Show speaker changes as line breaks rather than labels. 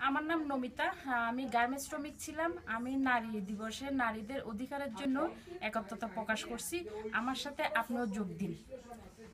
আমার নাম নমিতা। আমি গার্মেন্টস শ্রমিক ছিলাম। আমি নারী দিবসে নারীদের অধিকারের জন্য একাত্মতা প্রকাশ করছি। আমার সাথে আপনিও যোগ দিন।